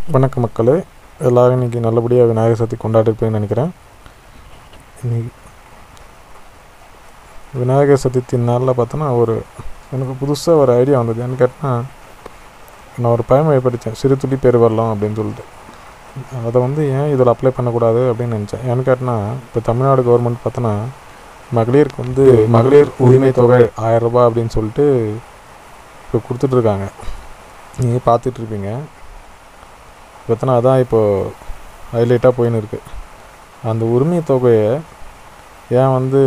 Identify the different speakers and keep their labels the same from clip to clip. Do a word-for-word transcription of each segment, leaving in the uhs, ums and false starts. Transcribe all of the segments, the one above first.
Speaker 1: வணக்க மக்களே, எல்லோரும் இன்றைக்கி நல்லபடியாக விநாயகர் சதுர்த்தி கொண்டாடிருப்பேன்னு நினைக்கிறேன். இன்னைக்கு விநாயகர் சதுர்த்தி நாளில் பார்த்தோன்னா ஒரு எனக்கு புதுசாக ஒரு ஐடியா வந்தது. என்ன கேட்டால், நான் ஒரு பழமொழி படித்தேன், சிறு துளி பெருவெள்ளம் அப்படின்னு சொல்லிட்டு. அதை வந்து ஏன் இதில் அப்ளை பண்ணக்கூடாது அப்படின்னு நினச்சேன். ஏன்னு கேட்டால், இப்போ தமிழ்நாடு கவர்மெண்ட் பார்த்தோன்னா மகளிருக்கு வந்து மகளிர் உரிமை தொகை ஆயிரம் ரூபாய் அப்படின்னு சொல்லிட்டு இப்போ கொடுத்துட்ருக்காங்க. நீங்கள் பார்த்துட்ருப்பீங்க. பார்த்தோன்னா அதான் இப்போது ஹைலைட்டாக போயின்னு இருக்குது. அந்த உரிமை தொகையை ஏன் வந்து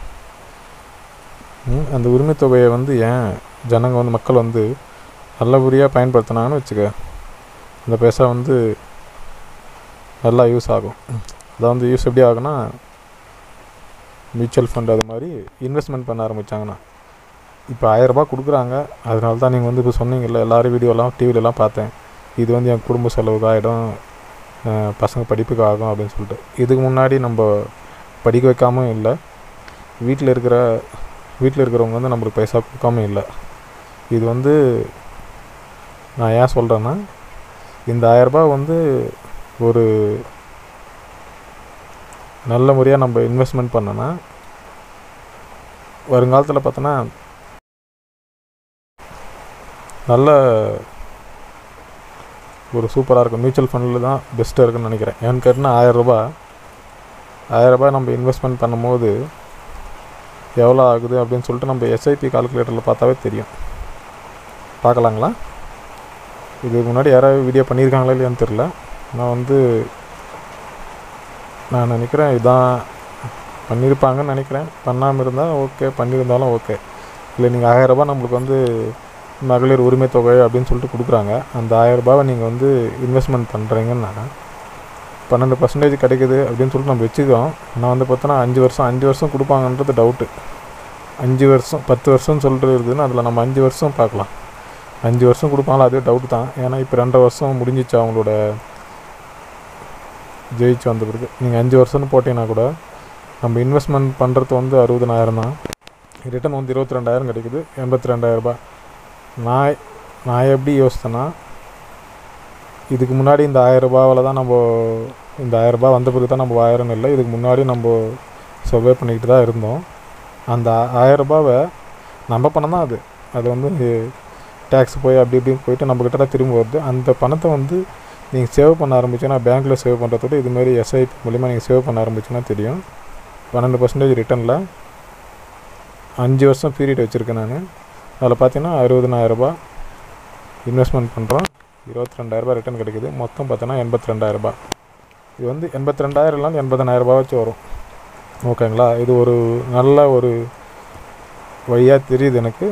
Speaker 1: அந்த உரிமை தொகையை வந்து ஏன் ஜனங்க வந்து மக்கள் வந்து நல்லபடியாக பயன்படுத்தினாங்கன்னு வச்சுக்க, அந்த பைசா வந்து நல்லா யூஸ் ஆகும். அதான் வந்து யூஸ் எப்படி ஆகுனா, மியூச்சுவல் ஃபண்ட் அது மாதிரி இன்வெஸ்ட்மெண்ட் பண்ண ஆரம்பித்தாங்கன்னா, இப்போ ஆயிரரூபா கொடுக்குறாங்க. அதனால தான் நீங்கள் வந்து இப்போ சொன்னீங்கல்ல, எல்லோரும் வீடியோலாம் டிவிலெலாம் பார்த்தேன், இது வந்து என் குடும்ப செலவுக்கு ஆகிடும், பசங்க படிப்புக்கு ஆகும் அப்படின்னு சொல்லிட்டு. இதுக்கு முன்னாடி நம்ம படிக்க வைக்காமல் இல்லை, வீட்டில் இருக்கிற வீட்டில் இருக்கிறவங்க வந்து நம்மளுக்கு பைசா கொடுக்காம இல்லை. இது வந்து நான் ஏன் சொல்கிறேன்னா, இந்த ஆயிரரூபா வந்து ஒரு நல்ல முறையாக நம்ம இன்வெஸ்ட்மெண்ட் பண்ணோன்னா வருங்காலத்தில் பார்த்தோன்னா நல்ல ஒரு சூப்பராக இருக்கும். மியூச்சுவல் ஃபண்டில் தான் பெஸ்ட்டாக இருக்குன்னு நினைக்கிறேன். ஏன்னு கேட்டால், ஆயிரரூபா ஆயிரரூபா நம்ம இன்வெஸ்ட்மெண்ட் பண்ணும்போது எவ்வளோ ஆகுது அப்படின்னு சொல்லிட்டு நம்ம எஸ்ஐபி கால்குலேட்டரில் பார்த்தாவே தெரியும். பார்க்கலாங்களா? இதுக்கு முன்னாடி யாராவது வீடியோ பண்ணியிருக்காங்களா இல்லையான்னு தெரில. நான் வந்து நான் நினைக்கிறேன் இதான் பண்ணியிருப்பாங்கன்னு நினைக்கிறேன். பண்ணாமல் இருந்தால் ஓகே, பண்ணியிருந்தாலும் ஓகே. இல்லை, நீங்கள் ஆயிரரூபா நம்மளுக்கு வந்து மகளிர் உரிமை தொகை அப்படின்னு சொல்லிட்டு கொடுக்குறாங்க. அந்த ஆயிரரூபாவை நீங்கள் வந்து இன்வெஸ்ட்மெண்ட் பண்ணுறீங்கன்னா பன்னெண்டு பர்சன்டேஜ் கிடைக்குது அப்படின்னு சொல்லிட்டு நம்ம வச்சுக்கிறோம். ஆனால் வந்து பார்த்தோன்னா அஞ்சு வருஷம் அஞ்சு வருஷம் கொடுப்பாங்கன்றது டவுட்டு. அஞ்சு வருஷம் பத்து வருஷம்னு சொல்லிட்டு இருக்குதுன்னு அதில் நம்ம அஞ்சு வருஷம் பார்க்கலாம். அஞ்சு வருஷம் கொடுப்பாங்களா, அது டவுட்டு தான். ஏன்னா இப்போ ரெண்டரை வருஷம் முடிஞ்சிச்சு அவங்களோட ஜெயிச்சு வந்த பிறகு. நீங்கள் அஞ்சு வருஷம்னு போட்டிங்கன்னா கூட நம்ம இன்வெஸ்ட்மெண்ட் பண்ணுறது வந்து அறுபதனாயிரம் தான், ரிட்டன் வந்து இருபத்தி ரெண்டாயிரம் கிடைக்குது, எண்பத்தி ரெண்டாயிரரூபா. நான் நான் எப்படி யோசித்தேன்னா, இதுக்கு முன்னாடி இந்த ஆயிரரூபாவில் தான் நம்ம இந்த ஆயிரரூபா வந்த பிறகு தான் நம்ம ஆயிரம் இல்லை, இதுக்கு முன்னாடி நம்ம சர்வே பண்ணிக்கிட்டு தான் இருந்தோம். அந்த ஆயிரரூபாவை நம்ம பணம் தான் அது அது வந்து டேக்ஸ் போய் அப்படி இப்படின்னு போயிட்டு நம்மக்கிட்ட தான் திரும்ப வருது. அந்த பணத்தை வந்து நீங்கள் சேவ் பண்ண ஆரம்பிச்சிங்கன்னா, பேங்க்கில் சேவ் பண்ணுறதோட இதுமாரி எஸ்ஐபி மூலிமா நீங்கள் சேவ் பண்ண ஆரம்பிச்சிங்கன்னா தெரியும். பன்னெண்டு பர்சன்டேஜ் ரிட்டனில் அஞ்சு வருஷம் பீரியட் வச்சுருக்கேன் நான். அதில் பார்த்தீங்கன்னா அறுபதனாயிரரூபா இன்வெஸ்ட்மெண்ட் பண்ணுறோம், இருபத்தி ரெண்டாயிரரூபா ரிட்டன் கிடைக்குது. மொத்தம் பார்த்தோன்னா எண்பத்தி ரெண்டாயிரரூபா. இது வந்து எண்பத்தி ரெண்டாயிரம்லாம் எண்பதனாயிரரூபா வச்சு வரும். ஓகேங்களா? இது ஒரு நல்ல ஒரு வழியாக தெரியுது எனக்கு.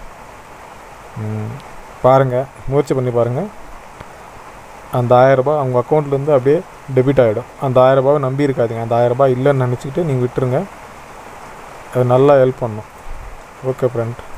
Speaker 1: பாருங்கள், முயற்சி பண்ணி பாருங்கள். அந்த ஆயிரரூபா அவங்க அக்கௌண்ட்லேருந்து அப்படியே டெபிட் ஆகிடும். அந்த ஆயிரரூபாவை நம்பி இருக்காதிங்க. அந்த ஆயிரரூபா இல்லைன்னு நினச்சிக்கிட்டு நீங்கள் விட்டுருங்க. அது நல்லா ஹெல்ப் பண்ணும். Okay friend.